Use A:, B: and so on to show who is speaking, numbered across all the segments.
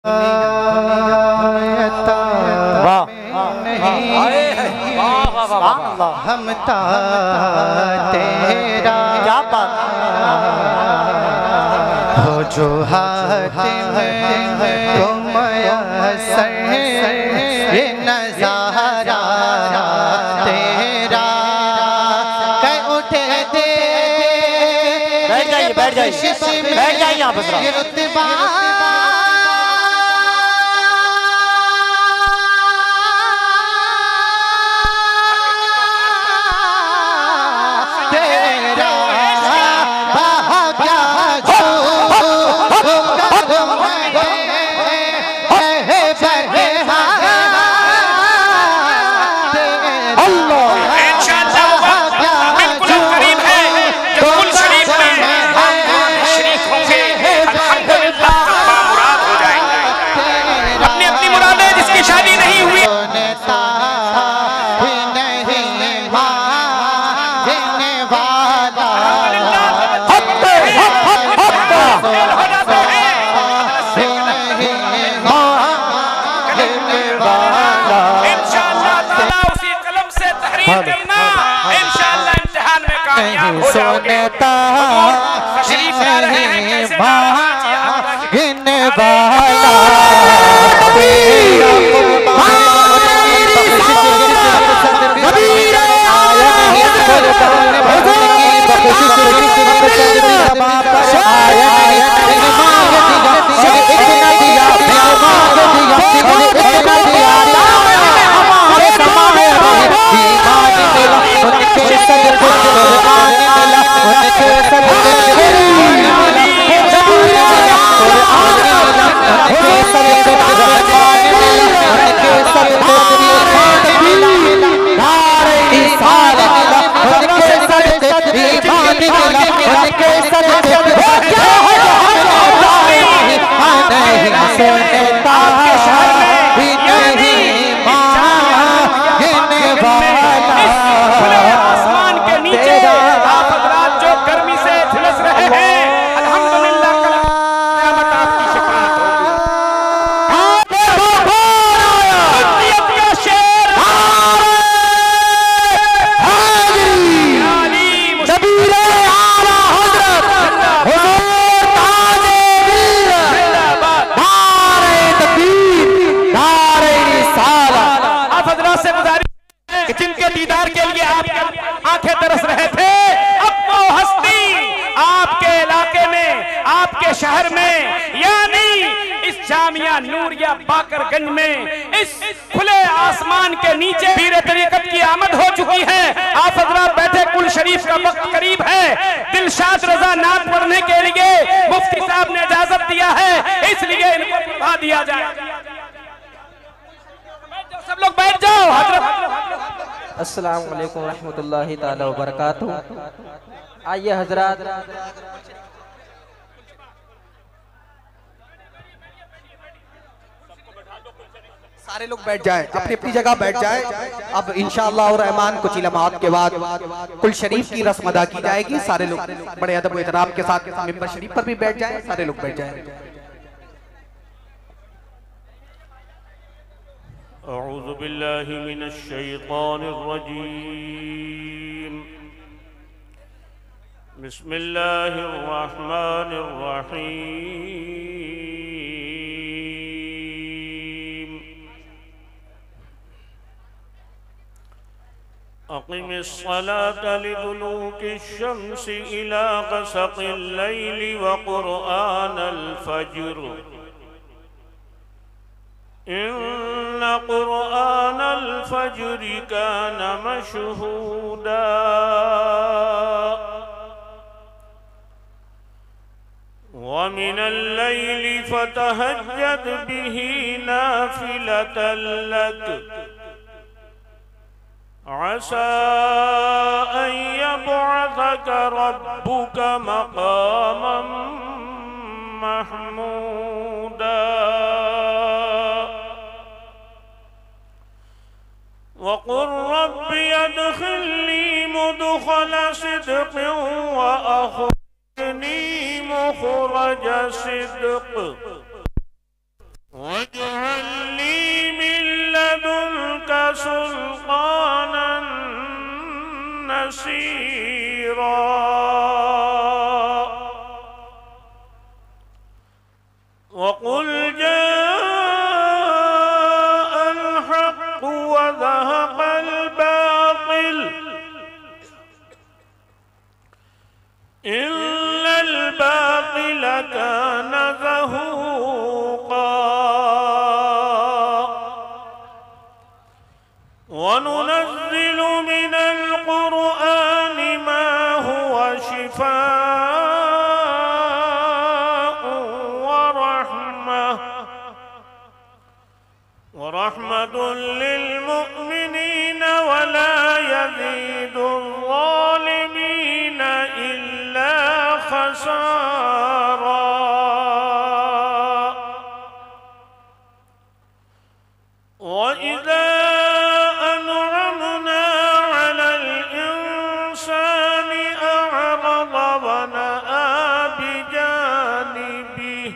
A: हम तेरा
B: क्या बात
A: हो जो हाथ में को मयसर ये नज़ारा तेरा कह उठे दे।
B: बैठ जाइए बैठ जाइए यहाँ पर
A: रुतबा सोनता भागने वाला
C: जिनके दीदार के लिए आपकी आंखें तरस रहे थे, अब वो हस्ती आपके इलाके में, आपके शहर में, यानी इस जामिया नूरिया बाकरगंज में, इस खुले आसमान के नीचे पीरे तरीकत की आमद हो चुकी है। आप हजरात बैठे, कुल शरीफ का वक्त करीब है। दिलशाद रजा नात पढ़ने के लिए मुफ्ती साहब ने इजाजत दिया है, इसलिए इनको पढ़ा दिया जाए। सब लोग बैठ जाओ।
D: अस्सलाम वालेकुम रहमतुल्लाहि ताला व बरकातहू। आइए हजरात,
E: सारे लोग बैठ जाएं, अपनी अपनी जगह बैठ जाएं। अब इंशाअल्लाह और रहमान कुछ इल्मात के बाद कुल शरीफ की रस्म अदा की जाएगी। सारे लोग बड़े अदब व एहतराम के साथ मिंबर शरीफ पर भी बैठ जाएं। सारे लोग बैठ जाएं।
F: अऊज़ु बिल्लाहि मिनश शैतानिर रजीम। बिस्मिल्लाहिर रहमानिर रहीम। अक़िमिस सलाता लिदुलूकिश शम्सि इला ग़सक़िल लैलि व क़ुरआनल फ़ज्र इन्न क़ुरआनल फ़ज्रि कान मशहूदा। व मिनल लैलि फ़तहज्जद बिही नाफ़िलतन लक असा अन यबअसक रब्बुक मक़ामन महमूदा। वक़ुल रब्बि अदखिलनी मुदखल सिद्क़ व अख़रिजनी मुख़रज सिद्क़ واجعل لي من لدنك سلطانا نصيرا وقل جاء الحق وذهب الباطل إلا الباطل كان زهوقا وننزل من القرآن ما هو شفاء ورحمة للمؤمنين ولا يزيد الظالمين إلا خسارا وإذا أنعمنا على الإنسان أعرض ونأى بجانبه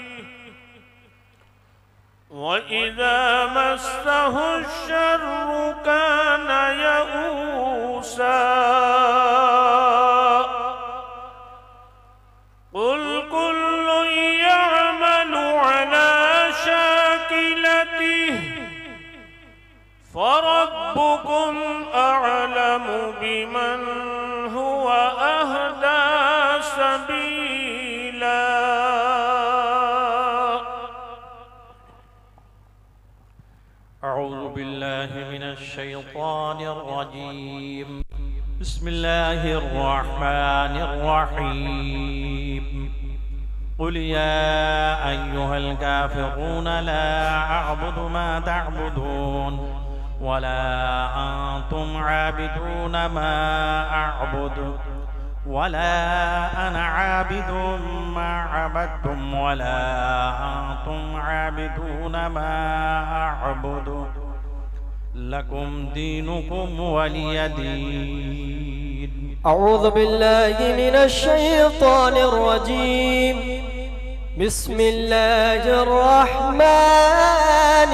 F: وإذا مسه الشر كان يئوسا قل كل يعمل على شاكلته فربكم أعلم بمن هو أهدى سبيلا
G: أعوذ بالله من الشيطان الرجيم بسم الله الرحمن الرحيم قل يا أيها الكافرون لا أعبد ما تعبدون ولا أنتم عابدون ما أعبد ولا أنا عابد ما عبدتم ولا أنتم عابدون ما أعبد لكم دينكم ولي دين.
H: أعوذ بالله من الشيطان الرجيم بسم الله الرحمن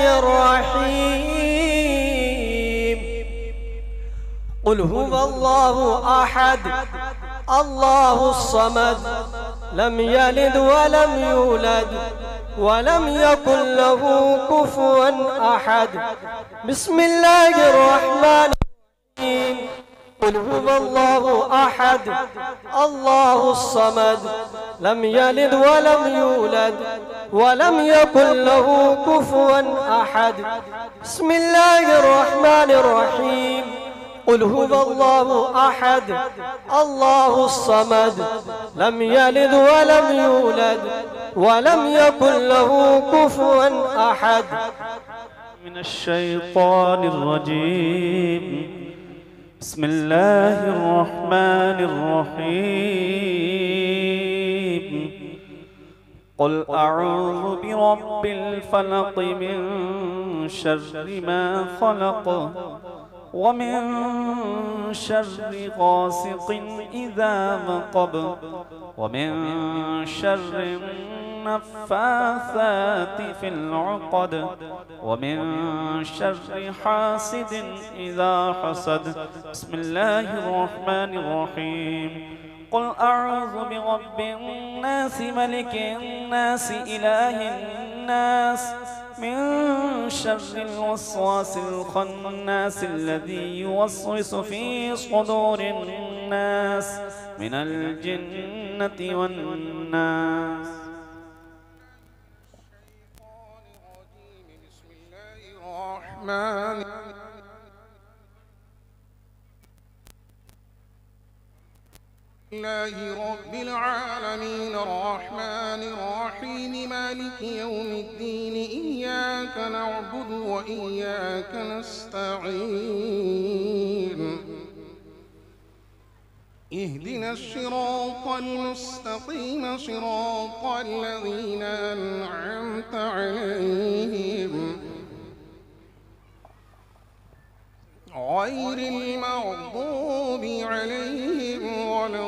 H: الرحيم قل هو الله أحد الله الصمد لم يلد ولم يولد ولم يكن له كفوا أحد بسم الله الرحمن الرحيم قل هو الله أحد الله الصمد لم يلد ولم يولد ولم يكن له كفوا أحد بسم الله الرحمن الرحيم قل هو الله أحد الله الصمد لم يلد ولم يولد ولم يكن له كفوا أحد.
I: من الشيطان الرجيم بسم الله الرحمن الرحيم قل أعوذ برب الفلق من شر ما خلق ومن شر غاسق إذا وقب ومن شر النفاثات في العقد ومن شر حاسد إذا حسد بسم الله الرحمن الرحيم قل أعوذ برب الناس ملك الناس إله الناس من شر الوسواس الخناس الذي يوسوس في صدور الناس من الجنة والناس.
J: بسم الله الرحمن لله رب العالمين الرحمن الرحيم مالك يوم الدين إياك نعبد وإياك نستعين اهدنا الصراط المستقيم صراط الذين أنعمت عليهم غير المغضوب عليهم ولا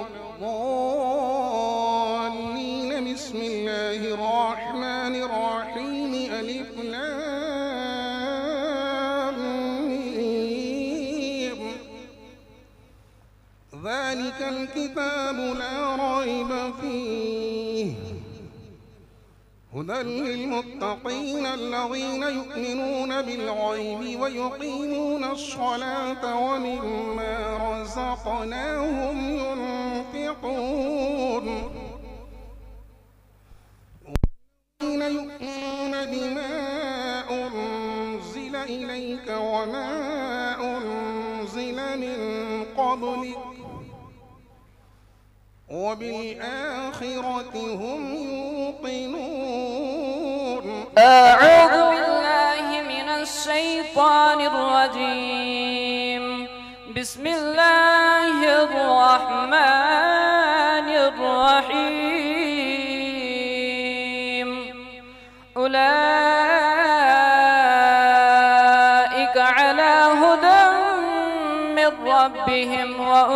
J: الضالين. بسم الله الرحمن الرحيم ألف لام ميم ذلك الكتاب لا ريب فيه هدى للمتقين الذين يؤمنون بالغيب ويقيمون الصلاة ومما رزقناهم ينفقون والذين يؤمنون بما أنزل إليك وما أنزل من قبلك وبالآخرة هم يوقنون.
K: أعوذ بالله من الشيطان الرجيم. بسم الله الرحمن الرحيم. أولئك على هدى من ربهم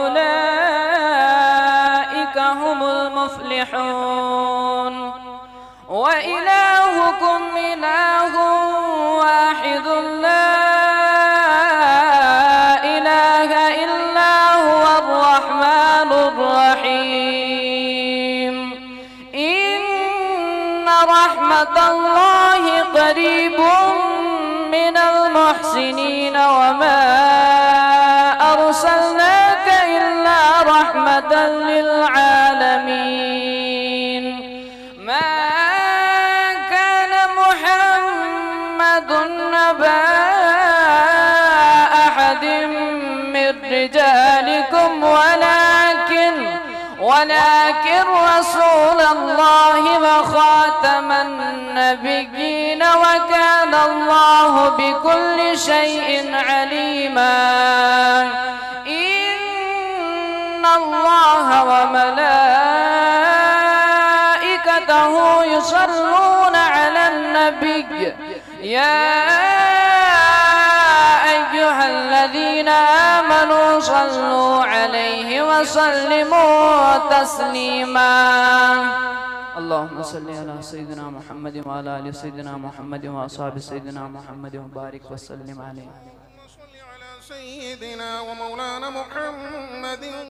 K: وأولئك هم المفلحون. وإلهكم إله واحد لا إله إلا هو الرحمن الرحيم. إن رحمة الله قريب من المحسنين وما أرسلناك إلا رحمة للعالمين. ما كان محمد نبا أحد من رجالكم ولكن رسول الله وخاتم النبيين وكان الله بكل شيء عليما. إن الله وملائكته يصلون على النبي يا أيها الذين آمنوا صلوا عليه وسلموا تسليما. اللهم صل على سيدنا محمد وعلى آل سيدنا محمد وأصحاب سيدنا محمد وبارك وسلم عليه.
J: صل على سيدنا ومولانا محمد